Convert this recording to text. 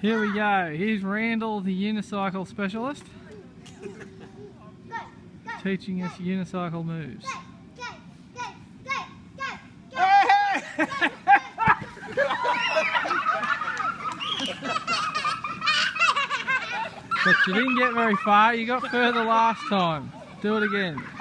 Here we go. Here's Randall, the unicycle specialist, teaching us unicycle moves. But you didn't get very far. You got further last time. Do it again.